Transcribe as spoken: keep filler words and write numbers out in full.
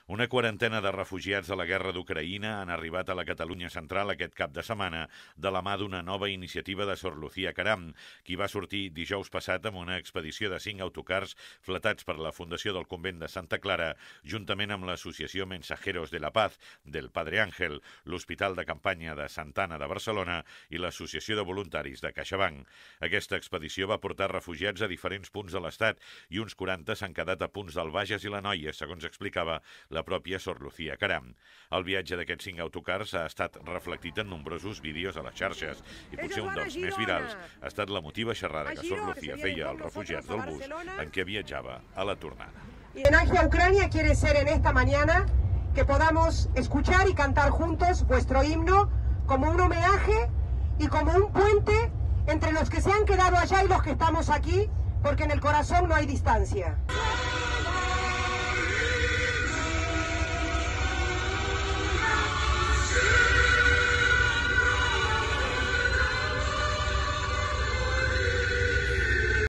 Una quarantena de refugiats de la guerra d'Ucraïna han arribat a la Catalunya central aquest cap de setmana de la mà d'una nova iniciativa de Sor Lucía Caram, qui va sortir dijous passat amb una expedició de cinc autocars fletats per la Fundació del Convent de Santa Clara, juntament amb l'associació Mensajeros de la Paz del Padre Ángel, l'Hospital de Campanya de Santa Anna de Barcelona i l'Associació de Voluntaris de CaixaBank. Aquesta expedició va portar refugiats a diferents punts de l'Estat i uns quaranta s'han quedat a punts del Bages i l'Anoia, segons explicava la pròpia Sor Lucía Caram. El viatge d'aquests cinc autocars ha estat reflectit en nombrosos vídeos a les xarxes i potser un dels més virals ha estat la motiva xerrada que Sor Lucía feia als refugiats del bus en què viatjava a la tornada. El homenaje a Ucrania quiere ser en esta mañana que podamos escuchar y cantar juntos vuestro himno como un homenaje y como un puente entre los que se han quedado allá y los que estamos aquí, porque en el corazón no hay distancia.